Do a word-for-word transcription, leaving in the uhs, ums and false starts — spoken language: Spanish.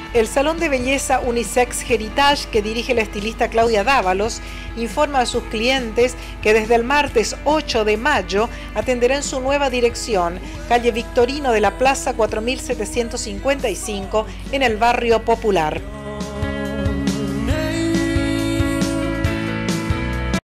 El salón de belleza Unisex Heritage, que dirige la estilista Claudia Dávalos, informa a sus clientes que desde el martes ocho de mayo atenderá en su nueva dirección, calle Victorino de la Plaza cuatro mil setecientos cincuenta y cinco, en el barrio Popular.